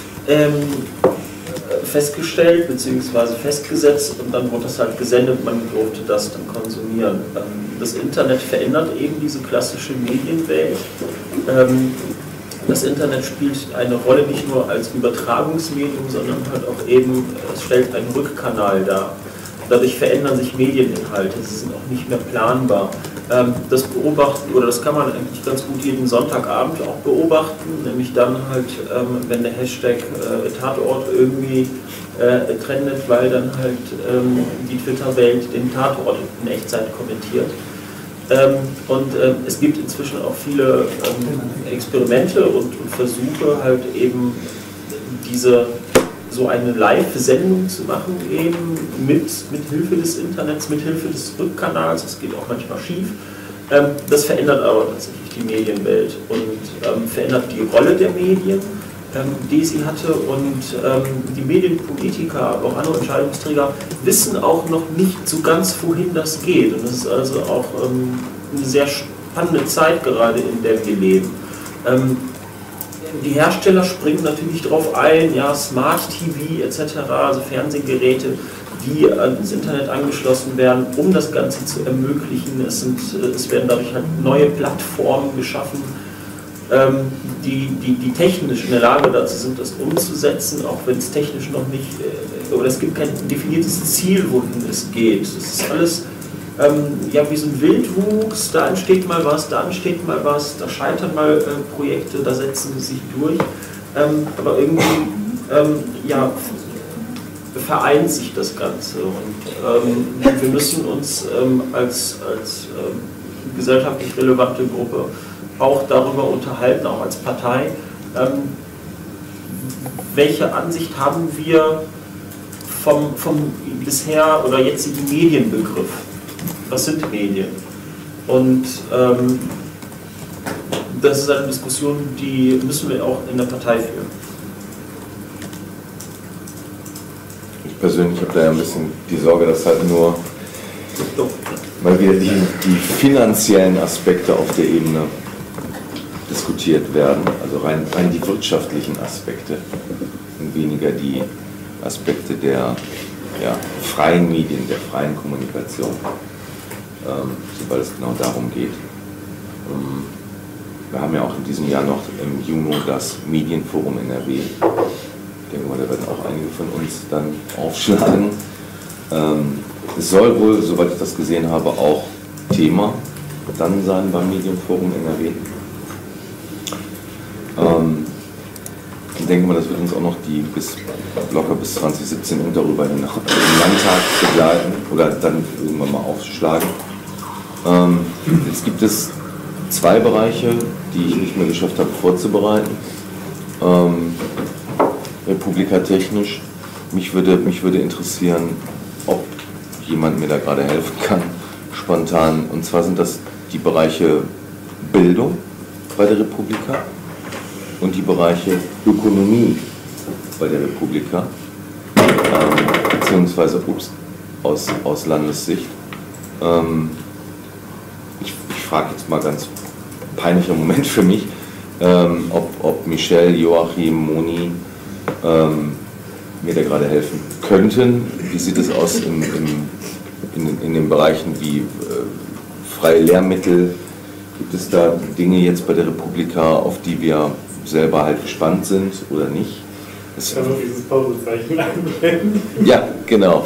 festgestellt bzw. festgesetzt und dann wurde das halt gesendet, man durfte das dann konsumieren. Das Internet verändert eben diese klassische Medienwelt. Das Internet spielt eine Rolle nicht nur als Übertragungsmedium, sondern halt auch eben, es stellt einen Rückkanal dar. Dadurch verändern sich Medieninhalte, sie sind auch nicht mehr planbar. Das beobachten, oder das kann man eigentlich ganz gut jeden Sonntagabend auch beobachten, nämlich dann halt, wenn der Hashtag Tatort irgendwie trendet, weil dann halt die Twitter-Welt den Tatort in Echtzeit kommentiert. Es gibt inzwischen auch viele Experimente und Versuche, halt eben so eine Live-Sendung zu machen, eben mit Hilfe des Internets, mit Hilfe des Rückkanals. Das geht auch manchmal schief. Das verändert aber tatsächlich die Medienwelt und verändert die Rolle der Medien, die sie hatte. Und die Medienpolitiker, auch andere Entscheidungsträger, wissen auch noch nicht so ganz, wohin das geht. Und das ist also auch eine sehr spannende Zeit gerade, in der wir leben. Die Hersteller springen natürlich darauf ein, ja, Smart TV etc., also Fernsehgeräte, die ans Internet angeschlossen werden, um das Ganze zu ermöglichen. Es werden dadurch halt neue Plattformen geschaffen, die technisch in der Lage dazu sind, das umzusetzen, auch wenn es technisch noch nicht, oder es gibt kein definiertes Ziel, wohin es geht. Das ist alles ja, wie so ein Wildwuchs, da entsteht mal was, da entsteht mal was, da scheitern mal Projekte, da setzen sie sich durch, aber irgendwie ja, vereint sich das Ganze und wir müssen uns als gesellschaftlich relevante Gruppe auch darüber unterhalten, auch als Partei, welche Ansicht haben wir vom bisher oder jetzigen Medienbegriff. Was sind Medien? Und das ist eine Diskussion, die müssen wir auch in der Partei führen. Ich persönlich habe da ja ein bisschen die Sorge, dass halt nur, weil wir die finanziellen Aspekte auf der Ebene diskutiert werden, also rein die wirtschaftlichen Aspekte und weniger die Aspekte der freien Medien, der freien Kommunikation. Weil es genau darum geht. Wir haben ja auch in diesem Jahr noch im Juni das Medienforum NRW. Ich denke mal, da werden auch einige von uns dann aufschlagen. Es soll wohl, soweit ich das gesehen habe, auch Thema dann sein beim Medienforum NRW. Ich denke mal, das wird uns auch noch locker bis 2017 und darüber hinaus im Landtag begleiten oder dann irgendwann mal aufschlagen. Jetzt gibt es zwei Bereiche, die ich nicht mehr geschafft habe vorzubereiten. Republika-technisch. Mich würde interessieren, ob jemand mir da gerade helfen kann, spontan. Und zwar sind das die Bereiche Bildung bei der Republika und die Bereiche Ökonomie bei der Republika, beziehungsweise aus Landessicht. Ich frage jetzt mal ganz peinlicher Moment für mich, ob Michelle, Joachim, Moni mir da gerade helfen könnten. Wie sieht es aus in den Bereichen wie freie Lehrmittel. Gibt es da Dinge jetzt bei der Republika, auf die wir selber halt gespannt sind oder nicht? Ich kann nur dieses Pausezeichen einblenden. Ja, genau.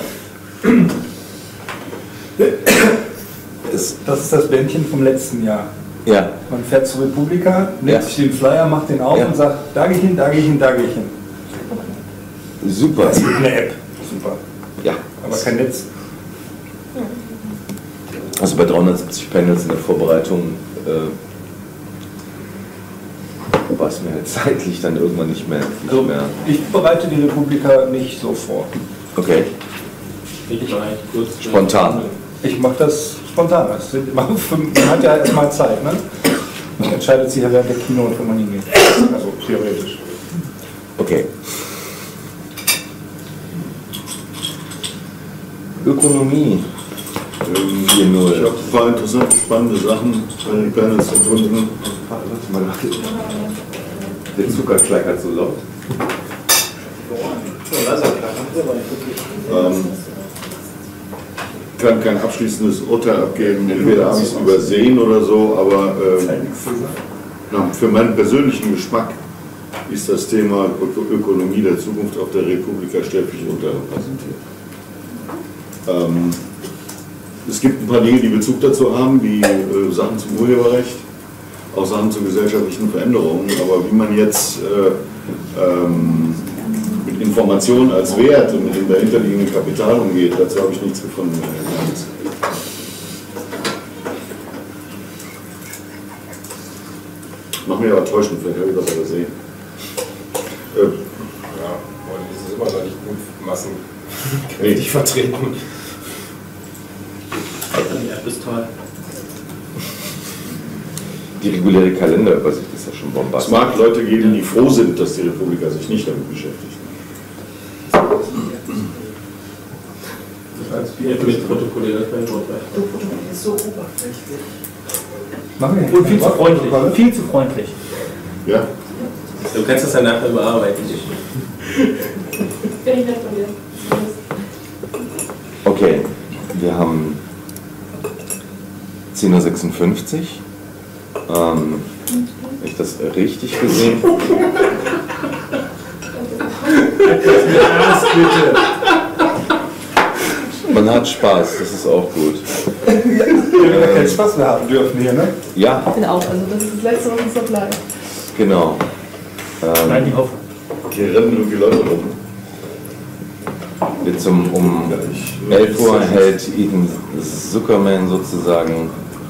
Das ist das Bändchen vom letzten Jahr. Ja. Man fährt zur Republika, nimmt sich den Flyer, macht den auf und sagt, da gehe ich hin, da gehe ich hin, da gehe ich hin. Super. Es gibt eine App. Super. Ja. Aber kein Netz. Also bei 370 Panels in der Vorbereitung war es mir halt zeitlich dann irgendwann nicht mehr. Ich bereite die Republika nicht so vor. Okay. Spontan. Ich mache das spontan. Man hat ja erstmal Zeit, ne? Man entscheidet sich ja während der Keynote, wo man hingeht. Also theoretisch. Okay. Ökonomie. 4.0. Ich habe ein paar interessante, spannende Sachen bei den Panels gefunden. Der Zucker klackert so laut. Ich kann kein abschließendes Urteil abgeben, entweder habe ich es übersehen oder so, aber für meinen persönlichen Geschmack ist das Thema Ökonomie der Zukunft auf der Republika sträflich unterrepräsentiert. Es gibt ein paar Dinge, die Bezug dazu haben, wie Sachen zum Urheberrecht, auch Sachen zu gesellschaftlichen Veränderungen, aber wie man jetzt mit Informationen als Wert und mit dem dahinterliegenden Kapital umgeht, dazu habe ich nichts gefunden. Mach mich aber täuschen, vielleicht habe ich das übersehen. Ja, und das ist immer noch nicht gut massenkräftig vertreten. Die App ist toll. Die reguläre Kalenderübersicht ist ja schon bombastisch. Es mag Leute geben, die froh sind, dass die Republika sich nicht damit beschäftigt. Die App mit protokollierter Das ist so oberflächlich. Und viel zu freundlich. Viel zu freundlich. Ja. Du kannst das dann nachher überarbeiten. Okay, wir haben 10.56 Uhr. Habe ich das richtig gesehen? Man hat Spaß, das ist auch gut. Wir haben keinen Spaß mehr haben dürfen hier, ne? Ja. Ich bin auch, also das ist das Letzte, was uns noch bleibt. Genau. Nein, die Hoffnung. Hier rennen irgendwie Leute rum. Jetzt um 11 Uhr hält Ethan Zuckerman sozusagen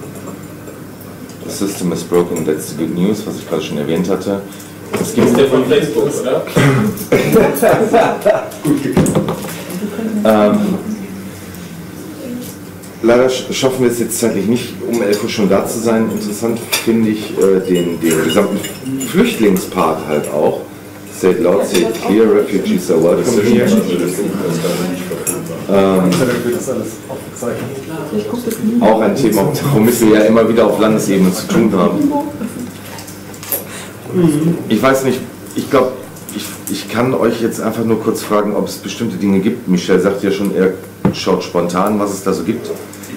The System is broken, that's the good news, was ich gerade schon erwähnt hatte. Das gibt es der von Facebook, oder? Leider schaffen wir es jetzt zeitlich nicht, um 11 Uhr schon da zu sein. Interessant finde ich den gesamten Flüchtlingspart halt auch. Say it loud, say it clear, refugees are welcome here. Auch ein Thema, womit wir ja immer wieder auf Landesebene zu tun haben. Ich weiß nicht, ich glaube, ich kann euch jetzt einfach nur kurz fragen, ob es bestimmte Dinge gibt. Michel sagt ja schon, er schaut spontan, was es da so gibt.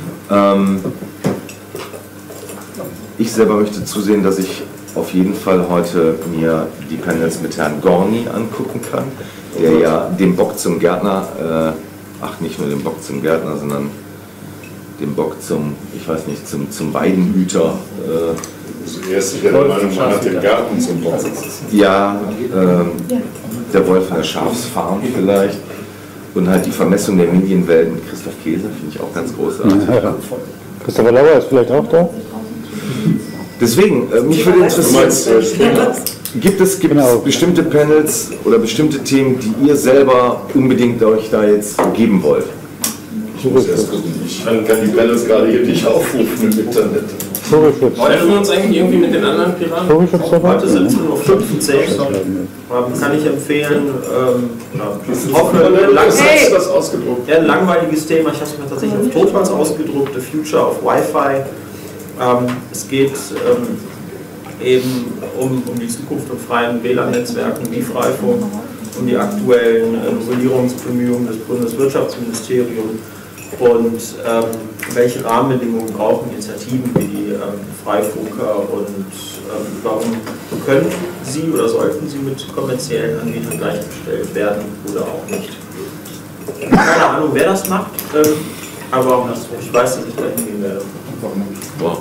Ich selber möchte zusehen, dass ich auf jeden Fall heute mir die Panels mit Herrn Gorni angucken kann, der ja den Bock zum Gärtner, nicht nur den Bock zum Gärtner, sondern den Bock zum, ich weiß nicht, zum Weidenhüter. Er ist sicher der Meinung, man hat den Garten zum Bock. Ja, der Wolf von der Schafsfarm vielleicht. Und halt die Vermessung der Medienwelt mit Christoph Käse finde ich auch ganz großartig. Ja. Christopher Lauer ist vielleicht auch da? Deswegen, mich würde interessieren, gibt es bestimmte Panels oder bestimmte Themen, die ihr selber unbedingt euch da jetzt geben wollt? Ich muss erst gucken. Ich kann die Panels gerade hier nicht aufrufen im Internet. Wollen wir uns eigentlich irgendwie mit den anderen Piraten? Heute 17.15 Uhr. Kann ich empfehlen. Ich hoffe, ein langweiliges Thema. Ich habe es mir tatsächlich auf Totals ausgedruckt. The Future of Wi-Fi. Es geht eben um die Zukunft von freien WLAN-Netzwerken wie Freifunk, um die aktuellen Regulierungsbemühungen des Bundeswirtschaftsministeriums und welche Rahmenbedingungen brauchen Initiativen wie die Freifunker und warum können sie oder sollten sie mit kommerziellen Anbietern gleichgestellt werden oder auch nicht? Keine Ahnung, wer das macht, aber ich weiß, dass ich da hingehen werde. Wow.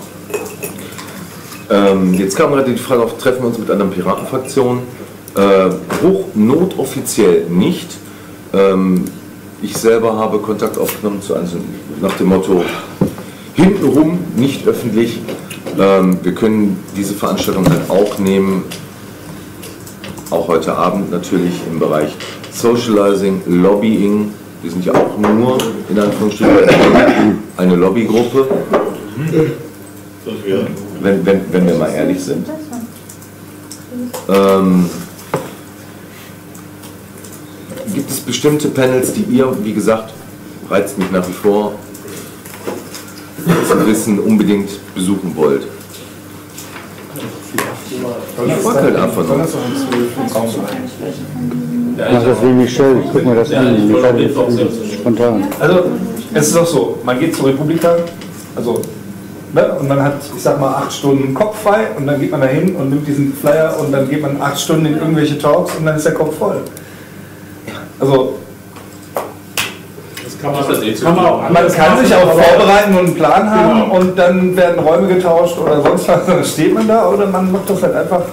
Jetzt kam gerade die Frage auf, treffen wir uns mit anderen Piratenfraktionen? Hochnotoffiziell nicht. Ich selber habe Kontakt aufgenommen zu einem nach dem Motto, hintenrum, nicht öffentlich. Wir können diese Veranstaltung halt auch nehmen, auch heute Abend natürlich im Bereich Socializing, Lobbying. Wir sind ja auch nur, in Anführungsstrichen, eine Lobbygruppe. Wenn wir mal ehrlich sind. Gibt es bestimmte Panels, die ihr, wie gesagt, reizt mich nach wie vor, zu wissen, unbedingt besuchen wollt? Ich frage halt einfach nur. Mach das wie Michel, guck mal das an. Michel ist spontan. Also, es ist auch so, man geht zur Republika, also, ne, und man hat, ich sag mal, 8 Stunden Kopf frei und dann geht man da hin und nimmt diesen Flyer und dann geht man 8 Stunden in irgendwelche Talks und dann ist der Kopf voll. Also, das kann man auch. Man kann sich auch vorbereiten und einen Plan haben und dann werden Räume getauscht oder sonst was, dann steht man da oder man macht das halt einfach.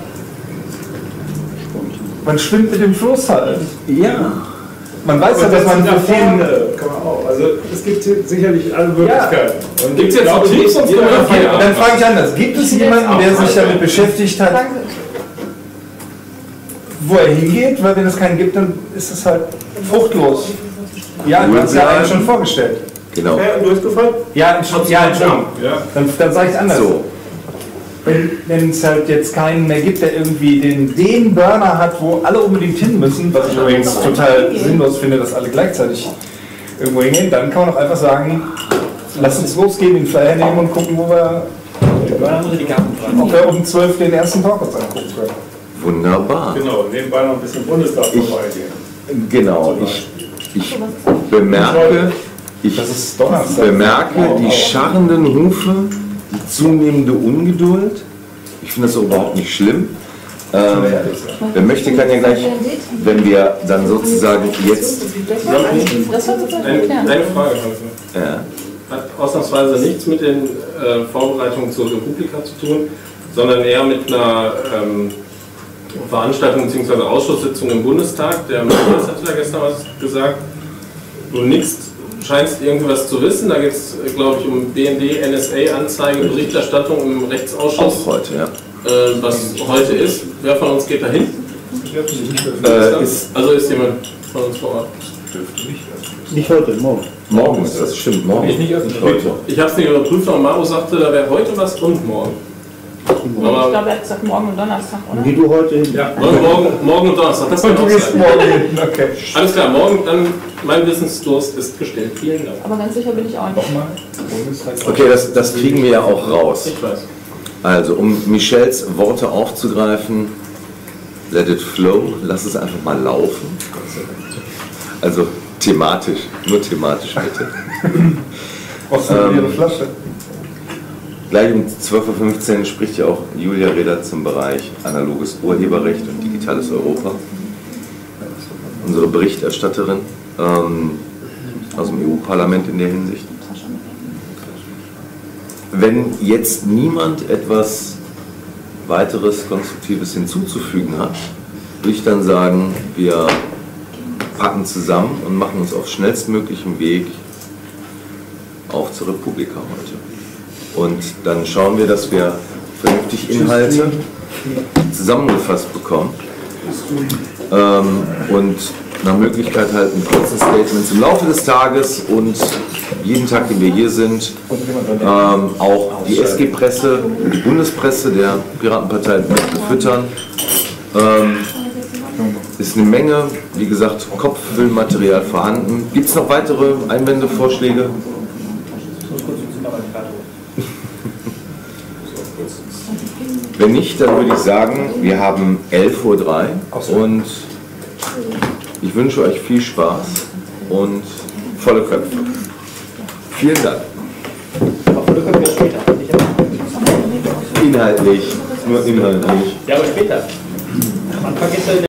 Man schwimmt mit dem Fluss halt. Ja. Man weiß ja, dass man da vorne kann man auch. Also es gibt sicherlich alle Möglichkeiten. Ja. Gibt es jetzt noch Tipps? Dann frage ich anders. Gibt es jemanden, der sich damit beschäftigt hat, wo er hingeht? Weil wenn es keinen gibt, dann ist es halt fruchtlos. Ja, du hast ja eigentlich schon vorgestellt. Genau. Du hast gefragt? Ja, Entschuldigung. Ja. Dann sage ich es anders. So. Wenn es halt jetzt keinen mehr gibt, der irgendwie den Burner hat, wo alle unbedingt hin müssen, was ich übrigens total sinnlos finde, dass alle gleichzeitig irgendwo hingehen, dann kann man auch einfach sagen, lass uns losgehen, den Flyer nehmen und gucken, ob wir um 12 den ersten Talk uns angucken können. Wunderbar. Genau, nebenbei noch ein bisschen Bundestag vorbeigehen. Genau, ich bemerke die scharrenden Hufe, die zunehmende Ungeduld. Ich finde das auch überhaupt nicht schlimm. Wer möchte, kann ja gleich, wenn wir dann sozusagen jetzt... Eine Frage, Ja. Hat ausnahmsweise nichts mit den Vorbereitungen zur Republika zu tun, sondern eher mit einer Veranstaltung bzw. Ausschusssitzung im Bundestag. Der Minister hat ja gestern was gesagt. Du scheinst irgendwas zu wissen. Da geht es, glaube ich, um BND, NSA-Anzeige, Berichterstattung im Rechtsausschuss. Auch heute, ja. Was heute ist. Wer von uns geht da hin? Also ist jemand von uns vor Ort? Nicht heute, morgen. Morgen ist das, stimmt, morgen. Ich nicht heute. Ich habe es nicht überprüft, aber Maro sagte, da wäre heute was und morgen. Aber ich glaube, er hat gesagt morgen und Donnerstag, oder? Wie du heute hin? Ja, morgen und Donnerstag. Das Und du gehst morgen hin, okay. Alles klar, morgen, dann mein Wissensdurst ist gestillt. Vielen Dank. Aber ganz sicher bin ich auch nicht. Okay, das kriegen wir ja auch raus. Ich weiß. Also, um Michels Worte aufzugreifen, let it flow, lass es einfach mal laufen. Also thematisch, nur thematisch bitte. Brauchst du ihre Flasche? Gleich um 12:15 Uhr spricht ja auch Julia Reder zum Bereich analoges Urheberrecht und digitales Europa. Unsere Berichterstatterin aus dem EU-Parlament in der Hinsicht. Wenn jetzt niemand etwas weiteres Konstruktives hinzuzufügen hat, würde ich dann sagen, wir packen zusammen und machen uns auf schnellstmöglichem Weg auch zur Republika heute. Und dann schauen wir, dass wir vernünftig Inhalte zusammengefasst bekommen und nach Möglichkeit halt ein kurzes Statement im Laufe des Tages und jeden Tag, den wir hier sind, auch die SG-Presse, die Bundespresse der Piratenpartei mit befüttern. Ist eine Menge, wie gesagt, Kopffüllmaterial vorhanden. Gibt es noch weitere Einwände, Vorschläge? Wenn nicht, dann würde ich sagen, wir haben 11:03 Uhr und ich wünsche euch viel Spaß und volle Köpfe. Vielen Dank. Oder können wir später? Inhaltlich, nur inhaltlich. Ja, aber später. Man vergisst